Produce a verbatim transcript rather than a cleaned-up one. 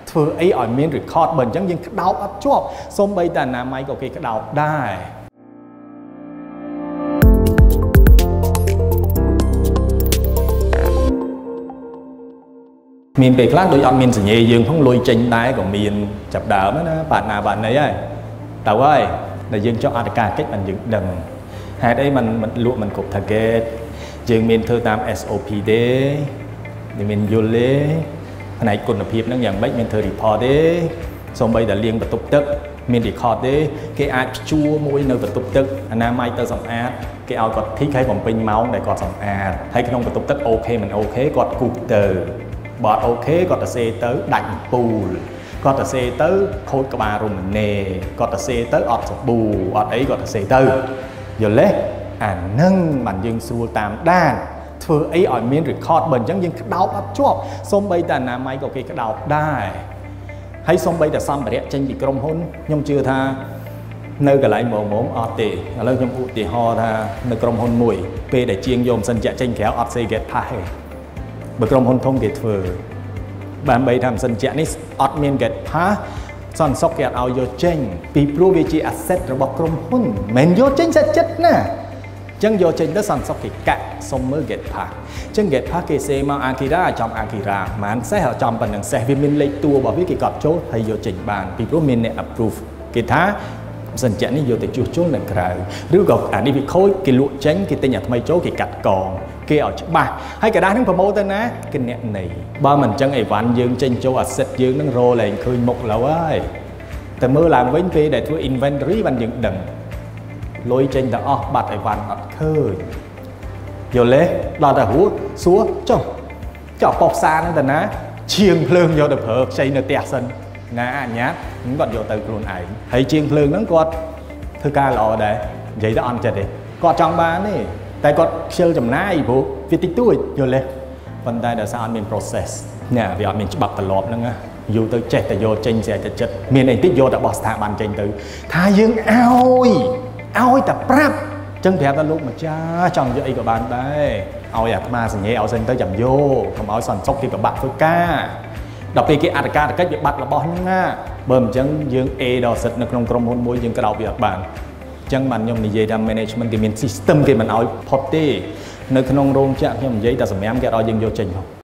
ធ្វើអីឲ្យមាន record បើអញ្ចឹងយើងក្តោបអត់ជាប់សូម្បីតែអនាម័យក៏គេក្តោបដែរមានពេលខ្លះដូចអត់មានសញ្ញាយើងផងលុយចេញដែរក៏មានចាប់ដើមណាបាទណាបាទណីហើយទៅហើយតែយើងចង់អត្តការកិច្ចបានយើងដឹងហេតុអីมันมันលក់มันគ្រប់ target យើងមានធ្វើតាម S O P ទេមានយល់ទេផ្នែកគុណភាពហ្នឹងយ៉ាងម៉េចមានធ្វើ report ទេសូម្បីតែលាងបន្ទប់ទឹកមាន record ទេគេអាចព្យួរមួយនៅបន្ទប់ទឹកអនាម័យទៅសម្អាតគេឲ្យគាត់ធីកឲ្យបំពេញម៉ោងដែលគាត់សម្អាតហើយក្នុងបន្ទប់ទឹកអូខេមិនអូខេគាត់គូសទៅបើអូខេគាត់ទៅសេទៅដាច់អំពូលគាត់ទៅសេទៅខូចក្បាលរមណេគាត់ទៅសេទៅអត់សាប៊ូអត់អីគាត់ទៅសេទៅយល់ទេអានឹងបានយើងស្រួលតាមដានធ្វើអីឲ្យមាន record បើអញ្ចឹងយើងក្តោបអត់ជាប់សូម្បីតែអនាម័យក៏គេក្តោបដែរហើយសូម្បីតែសម្ភារៈចេញពីក្រុមហ៊ុនខ្ញុំជឿថានៅកន្លែងមុំមុំអត់ទេឥឡូវខ្ញុំឧទាហរណ៍ថានៅក្រុមហ៊ុនមួយពេលដែលជាងយកម៉ាស៊ីនចាក់ចេញក្រៅអត់សេ get pass ទេបើក្រុមហ៊ុនធំគេធ្វើបានបីថាម៉ាស៊ីនចាក់នេះអត់មាន get pass សន្តិសុខគេអត់ឲ្យយកចេញពីព្រោះវាជា asset របស់ក្រុមហ៊ុនមិនយកចេញសាច់ចិត្តណាអញ្ចឹងយកចេញទៅសន្តិសុខគេកាក់សុំមើល get pass អញ្ចឹង get pass គេសេមក Akira ចំ Akira មិនសេះចំប៉ុណ្្នឹងសេះវាមានលេខតួរបស់វាគេកត់ចូលហើយយកចេញបានពីព្រោះមានអ្នក approve គេថាម៉ាស៊ីនចាក់នេះយកទៅជួសជុលនៅក្រៅឬក៏អានេះវាខូចគេលក់ចេញគេទិញអាថ្មីចូលគេកាត់កងគេឲ្យច្បាស់ហើយក្រដាស់ហ្នឹងប្រម៉ូទទៅណាគេអ្នកនៃបើមិនអញ្ចឹងអីវ៉ាន់យើងចេញចូល asset យើងហ្នឹងរលែងឃើញមុខឡូវហើយតែមើលឡើងវិញពេលដែលធ្វើ inventory បានយើងដឹងលុយចេញទៅអស់បាត់អីវ៉ាន់អត់ឃើញយល់ទេដល់តែហួរសួរចុះចុះបោះផ្សារហ្នឹងទៅណាឈៀងភ្លើងយកទៅប្រើខ្ចីនៅផ្ទះសិនណាអញ្ញាតគាត់យកទៅខ្លួនឯងហើយជាងភ្លើងហ្នឹងគាត់ធ្វើការល្អដែរនិយាយទៅអន់ចិត្តទេគាត់ចង់បានទេតែគាត់ខ្ជិលចំណាយព្រោះវាតិចតួចយល់ទេប៉ុន្តែដោយសារអត់មាន process ណាវាអត់មានច្បាប់ទម្លាប់ហ្នឹងណាយូរទៅចេះតែយកចេញស្រែកចិត្តមានអីតិចយកតែបោះស្ថាប័នចេញទៅថាយើងឲ្យឲ្យតែប្រាប់អញ្ចឹងប្រាប់ដល់លោកម្ចាស់ចង់យកអីក៏បានដែរឲ្យអាត្មាសញ្ញេឲ្យសិនទៅចាំយកកុំឲ្យសន្តិសុខគេពិបាកធ្វើការដល់ពេលគេអត្តការកិច្ចវាបាត់របស់ហ្នឹងណាបើមិនអញ្ចឹងយើង A ដល់សិទ្ធនៅក្នុងក្រុមហ៊ុនមួយយើងក្តោបវាអត់បានអញ្ចឹងបានខ្ញុំនិយាយថា management គេមាន system គេមិនឲ្យផុតទេនៅក្នុងរោងចក្រខ្ញុំនិយាយតែសម្រាប់គេអត់ឲ្យយើងយកចេញមក